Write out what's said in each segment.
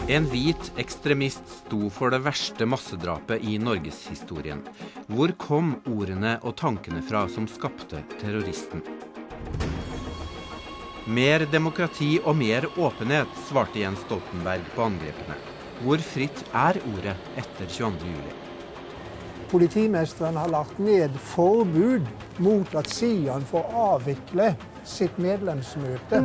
En hvit ekstremist sto for det verste massedrapet i Norgeshistorien. Hvor kom ordene og tankene fra som skapte terroristen? Mer demokrati og mer åpenhet, svarte Jens Stoltenberg på angrepene. Hvor fritt er ordet etter 22. juli? Politimesteren har lagt ned forbud mot at Sian får avvikle sitt medlemsmøte.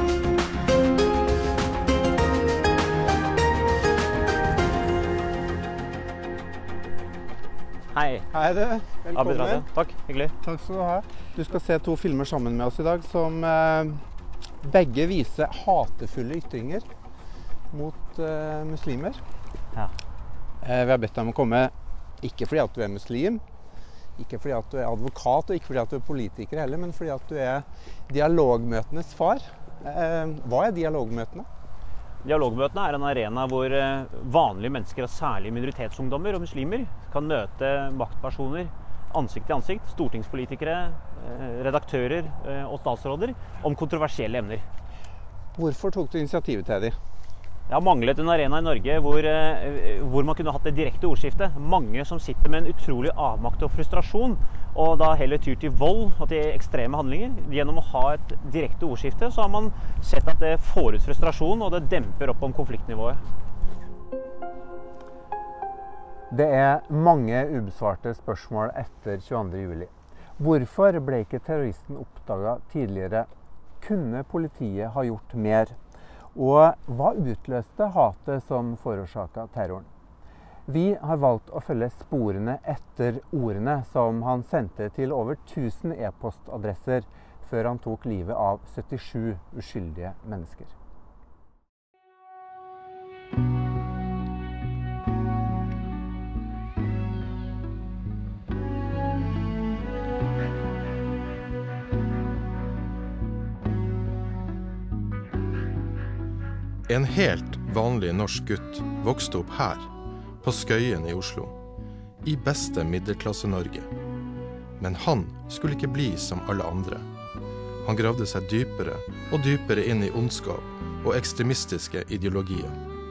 Hei. Hei du, velkommen. Takk, hyggelig. Takk skal du ha. Du skal se 2 filmer sammen med oss i dag som begge viser hatefulle ytringer mot muslimer. Ja. Vi har bedt deg om å komme, ikke fordi at du er muslim, ikke fordi at du er advokat og ikke fordi at du er politiker heller, men fordi at du er dialogmøtenes far. Hva er dialogmøtene? Dialogmøtene er en arena hvor vanlige mennesker, og særlig minoritetsungdommer og muslimer, kan møte maktpersoner ansikt til ansikt, stortingspolitikere, redaktører og statsråder om kontroversielle emner. Hvorfor tok du initiativet til dem? Det har manglet en arena i Norge hvor man kunne hatt et direkte ordskifte. Mange som sitter med en utrolig avmakt og frustrasjon, og da heller tyr til vold og til ekstreme handlinger. Gjennom å ha et direkte ordskifte så har man sett at det får ut frustrasjon, og det demper opp om konfliktnivået. Det er mange ubesvarte spørsmål etter 22. juli. Hvorfor ble ikke terroristen oppdaget tidligere? Kunne politiet ha gjort mer? Og hva utløste hatet som forårsaket terroren? Vi har valgt å følge sporene etter ordene som han sendte til over 1000 e-postadresser før han tok livet av 77 uskyldige mennesker. En helt vanlig norsk gutt vokste opp her, på Skøyen i Oslo, i beste middelklasse-Norge. Men han skulle ikke bli som alle andre. Han gravde seg dypere og dypere inn i ondskap og ekstremistiske ideologier.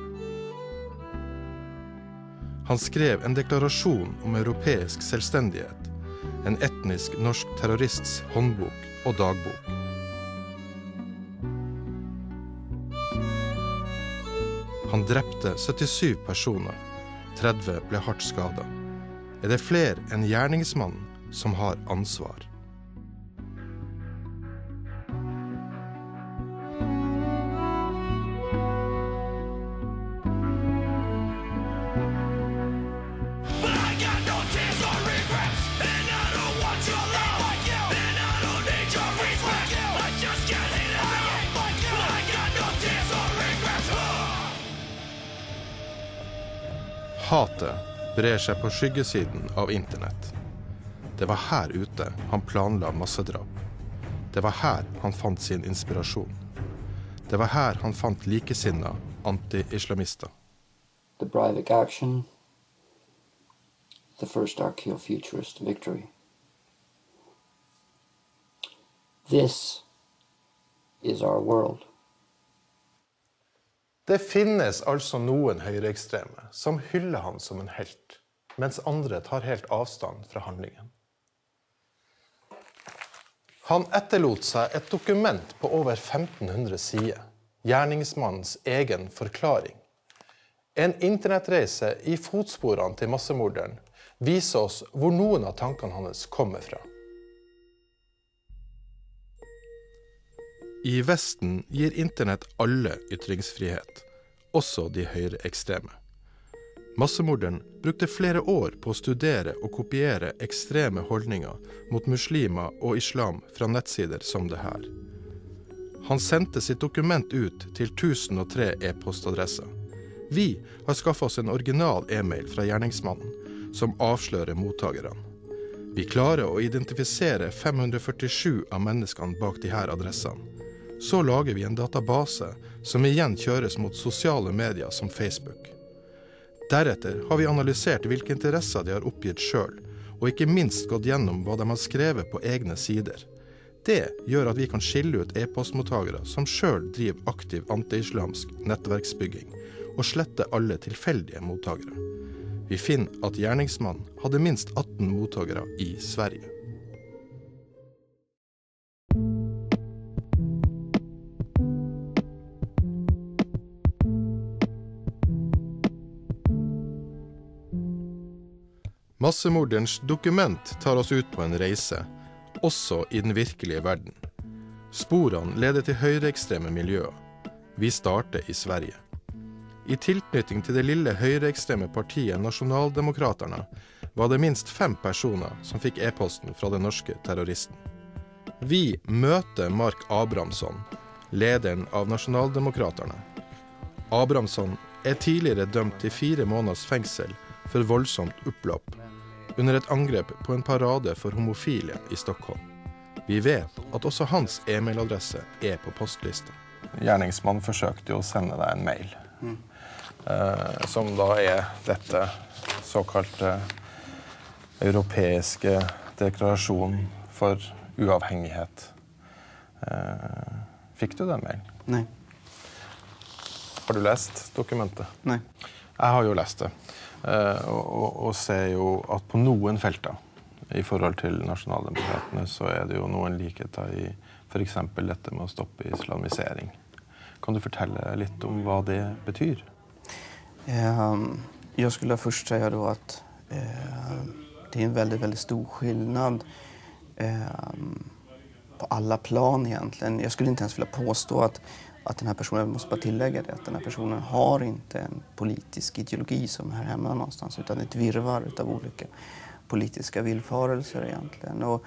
Han skrev en deklarasjon om europeisk selvstendighet, en etnisk norsk terrorists håndbok og dagbok. Han drepte 77 personer, 30 ble hardt skadet. Er det flere enn gjerningsmannen som har ansvar? Hatet brer seg på skyggesiden av internett. Det var her ute han planla massedrap. Det var her han fant sin inspirasjon. Det var her han fant likesinna anti-islamister. The Breivik action, the first archaeofuturist victory. This is our world. Det finnes altså noen høyreekstreme som hyller han som en helt, mens andre tar helt avstand fra handlingen. Han etterlot seg et dokument på over 1500 sider, gjerningsmannens egen forklaring. En internettreise i fotsporene til massemorderen viser oss hvor noen av tankene hans kommer fra. I Vesten gir internett alle ytringsfrihet, også de høyreekstreme. Massemorderen brukte flere år på å studere og kopiere ekstreme holdninger mot muslimer og islam fra nettsider som det her. Han sendte sitt dokument ut til 1003 e-postadresser. Vi har skaffet oss en original e-mail fra gjerningsmannen, som avslører mottagerne. Vi klarer å identifisere 547 av menneskene bak de her adressene. Så lager vi en database som igjen kjøres mot sosiale medier som Facebook. Deretter har vi analysert hvilke interesser de har oppgitt selv, og ikke minst gått gjennom hva de har skrevet på egne sider. Det gjør at vi kan skille ut e-postmottagere som selv driver aktiv anti-islamsk nettverksbygging, og slette alle tilfeldige mottakere. Vi finner at gjerningsmannen hadde minst 18 mottakere i Sverige. Massemorderens dokument tar oss ut på en reise, også i den virkelige verden. Sporene leder til høyreekstreme miljøer. Vi starter i Sverige. I tilknytning til det lille høyreekstreme partiet Nasjonaldemokraterne var det minst 5 personer som fikk e-posten fra den norske terroristen. Vi møter Mark Abrahamsson, lederen av Nasjonaldemokraterne. Abrahamsson er tidligere dømt til 4 måneders fengsel for voldsomt opplopp under et angrep på en parade for homofile i Stockholm. Vi vet at også hans e-mailadresse er på postlista. Gjerningsmannen forsøkte jo å sende deg en mail, som da er dette såkalte europeiske deklarasjonen for uavhengighet. Fikk du den mailen? Nei. Har du lest dokumentet? Nei. Jeg har jo lest det. Og ser jo at på noen felter i forhold til Nasjonaldemokratene så er det jo noen likheter i for eksempel dette med å stoppe islamisering. Kan du fortelle litt om hva det betyr? Jag skulle först säga då att det är en väldigt, väldigt stor skillnad på alla plan egentligen. Jag skulle inte ens vilja påstå att den här personen, måste bara tillägga det, att den här personen har inte en politisk ideologi som är här hemma någonstans, utan ett virrvarr av olika politiska villfarelser egentligen. Och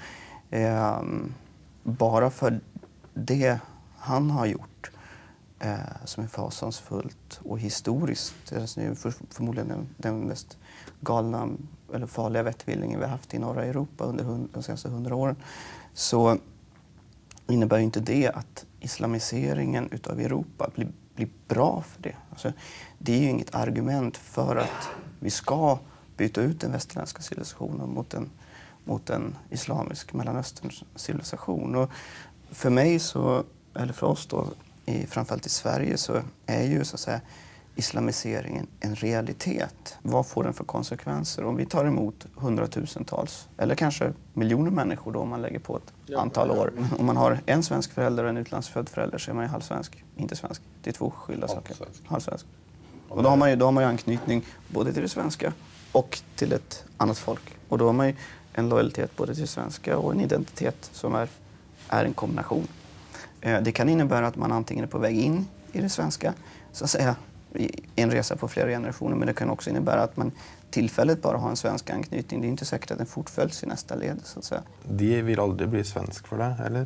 bara för det han har gjort som är fasansfullt och historiskt, det är förmodligen den mest galna eller farliga vettvillingen vi har haft i norra Europa under de senaste 100 åren, så innebär ju inte det att islamiseringen utav Europa blir bra för det. Alltså, det är ju inget argument för att vi ska byta ut den västerländska civilisationen mot en islamisk Mellanösterns civilisation. Och för mig så, eller för oss då, framförallt i Sverige, så är ju så att säga islamiseringen en realitet. Vad får den för konsekvenser? Om vi tar emot 100-tusentals eller kanske miljoner människor då, om man lägger på ett antal år. Om man har en svensk förälder och en utlandsfödd förälder så är man ju halvsvensk, inte svensk. Det är 2 skilda saker. Halvsvensk. Och då har man ju anknytning både till det svenska och till ett annat folk. Och då har man ju en lojalitet både till det svenska och en identitet som är en kombination. Det kan innebära att man antingen är på väg in i det svenska, så att säga, i en resa på flera generationer, men det kan också innebära att man tillfälligt bara har en svensk anknytning. Det är inte säkert att den fortföljs i nästa led, så att säga. De vill aldrig bli svensk för det, eller?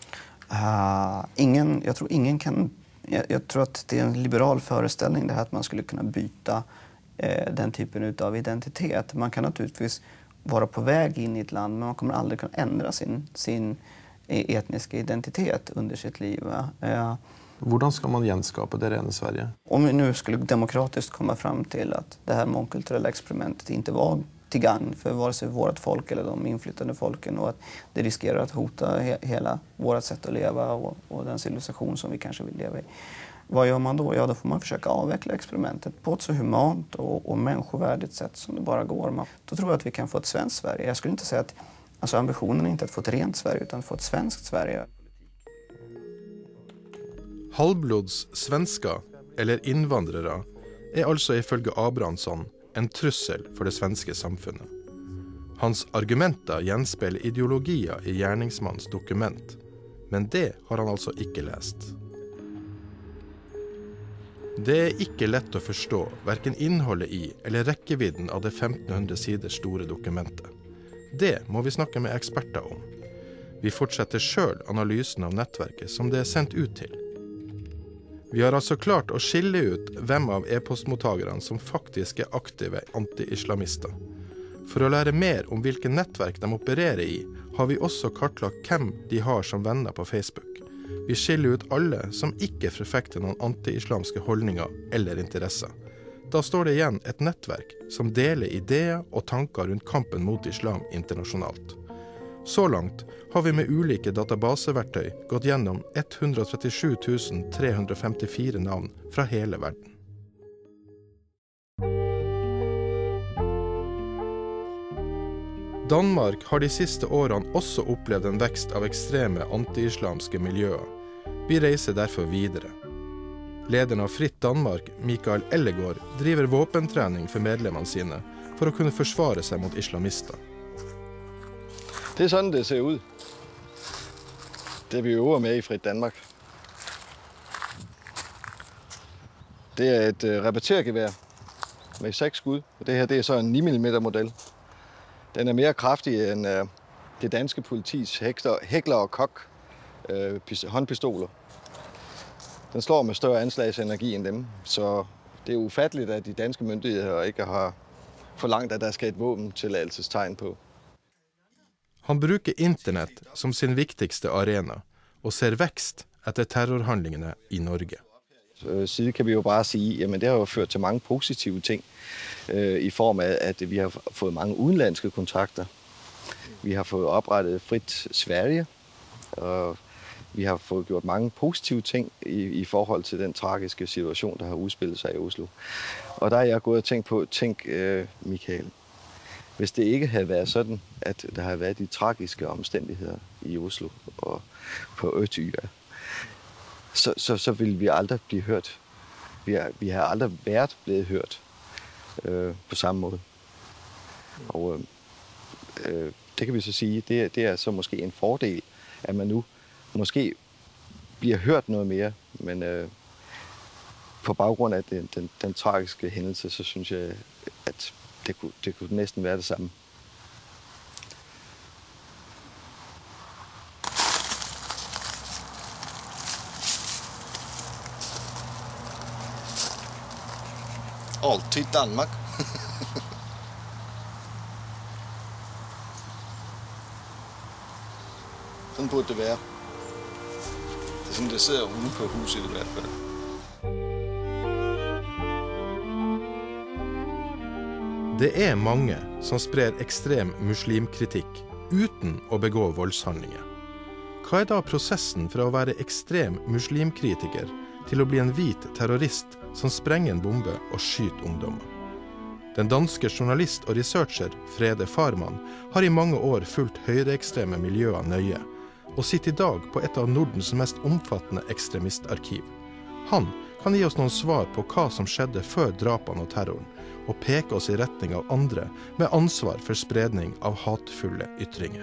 Jag tror ingen kan. Jag tror att det är en liberal föreställning det här att man skulle kunna byta den typen av identitet. Man kan naturligtvis vara på väg in i ett land, men man kommer aldrig kunna ändra sin etniska identitet under sitt liv. Hvordan skal man gjenskape det rene Sverige? Om vi nu skulle demokratiskt komma fram till att det här mångkulturella experimentet inte var till gagn för vare sig vårt folk eller de inflyttade folken, och att det riskerar att hota hela vårt sätt att leva och den civilisation som vi kanske vill leva i. Vad gör man då? Ja, då får man försöka avveckla experimentet på ett så humant och människovärdigt sätt som det bara går. Då tror jag att vi kan få ett svenskt Sverige. Jag skulle inte säga att alltså ambitionen är inte att få ett rent Sverige utan att få ett svenskt Sverige. Halvblods svensker, eller innvandrere, er altså ifølge Abrahamsson en trussel for det svenske samfunnet. Hans argumenter gjenspeiler ideologier i gjerningsmannens dokument, men det har han altså ikke lest. Det er ikke lett å forstå hverken innholdet i eller rekkevidden av det 1500 sider store dokumentet. Det må vi snakke med eksperter om. Vi fortsetter selv analysen av nettverket som det er sendt ut til. Vi har altså klart å skille ut hvem av e-postmottagerne som faktisk er aktive anti-islamister. For å lære mer om hvilke nettverk de opererer i, har vi også kartlagt hvem de har som venner på Facebook. Vi skiller ut alle som ikke forfekter noen anti-islamske holdninger eller interesser. Da står det igjen et nettverk som deler ideer og tanker rundt kampen mot islam internasjonalt. Så langt har vi med ulike databaseverktøy gått gjennom 137 354 navn fra hele verden. Danmark har de siste årene også opplevd en vekst av ekstreme anti-islamske miljøer. Vi reiser derfor videre. Lederen av Fritt Danmark, Mikael Ellegaard, driver våpentrening for medlemmene sine for å kunne forsvare seg mot islamister. Det er sådan, det ser ud. Det vi øver med i Fritt Danmark. Det er et repetergevær med 6 skud. Det her det er så en 9 mm model. Den er mere kraftig end det danske politis Heckler og Koch håndpistoler. Den slår med større anslagsenergi end dem, så det er ufatteligt, at de danske myndigheder ikke har forlangt, at der skal et våbentilladelsestegn på. Han bruker internett som sin viktigste arena, og ser vekst etter terrorhandlingene i Norge. Siden kan vi jo bare sige, at det har jo ført til mange positive ting, i form af, at vi har fået mange udenlandske kontakter. Vi har fået oprettet Frit Sverige, og vi har fået gjort mange positive ting i forhold til den tragiske situation, der har udspillet sig i Oslo. Og der er jeg gået og tænkt på, Michael, hvis det ikke havde været sådan, at der havde været de tragiske omstændigheder i Oslo og på Utøya, så ville vi aldrig blive hørt. Vi har aldrig været blevet hørt på samme måde. Og det kan vi så sige, det er så måske en fordel, at man nu måske bliver hørt noget mere, men på baggrund af den tragiske hændelse, så synes jeg, at det kunne næsten være det samme. Altid Danmark. Sådan burde det være. Det er sådan, det sidder ude på huset i hvert fald. Det er mange som sprer ekstrem muslimkritikk uten å begå voldshandlinger. Hva er da prosessen fra å være ekstrem muslimkritiker til å bli en hvit terrorist som sprenger en bombe og skyter ungdommer? Den danske journalist og researcher Frede Farman har i mange år fulgt høyreekstreme miljøer nøye, og sitter i dag på et av Nordens mest omfattende ekstremistarkiv. Han kan gi oss noen svar på hva som skjedde før drapene og terroren, og peke oss i retning av andre med ansvar for spredning av hatefulle ytringer.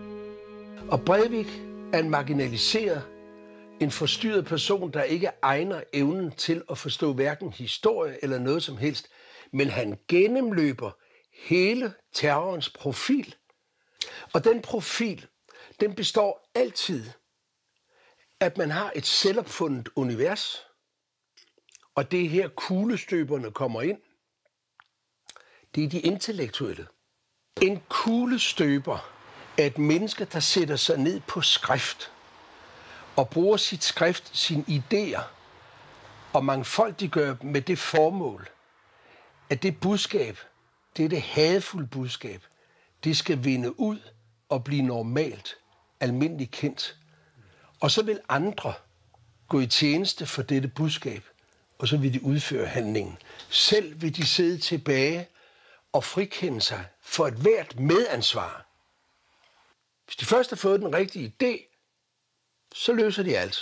Og Breivik er en marginaliseret, en forstyrret person, der ikke egner evnen til at forstå hverken historie eller noget som helst, men han gennemløber hele terrorens profil. Og den profil, den består altid, at man har et selvopfundet univers, og det er her kuglestøberne kommer ind. Det er de intellektuelle. En kuglestøber er et menneske, der sætter sig ned på skrift og bruger sit skrift, sine idéer og mangfoldiggør dem med det formål, at det budskab, det hadefulde budskab, det skal vinde ud og blive normalt, almindeligt kendt. Og så vil andre gå i tjeneste for dette budskab, og så vil de udføre handlingen. Selv vil de sidde tilbage og frikende sig for et hvert medansvar. Hvis de først har fået den rigtige idé, så løser de alt.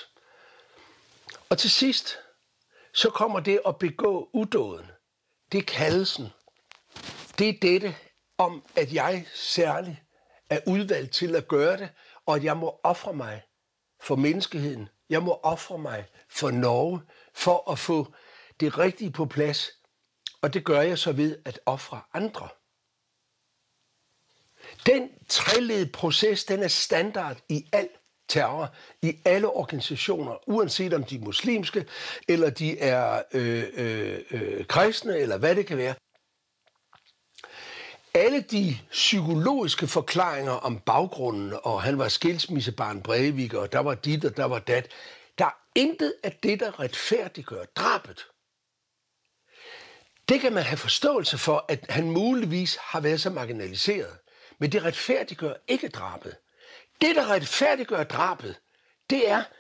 Og til sidst, så kommer det at begå udåden. Det er kaldelsen. Det er dette om, at jeg særligt er udvalgt til at gøre det, og at jeg må ofre mig for menneskeheden. Jeg må ofre mig for Norge, for at få det rigtige på plads. Og det gør jeg så ved at ofre andre. Den treledede proces, den er standard i al terror, i alle organisationer, uanset om de er muslimske, eller de er kristne, eller hvad det kan være. Alle de psykologiske forklaringer om baggrunden, og han var skilsmissebarn Breivik, og der var dit, og der var dat, der er intet af det, der retfærdiggør drabet. Det kan man have forståelse for, at han muligvis har været så marginaliseret, men det retfærdiggør ikke drabet. Det, der retfærdiggør drabet, det er,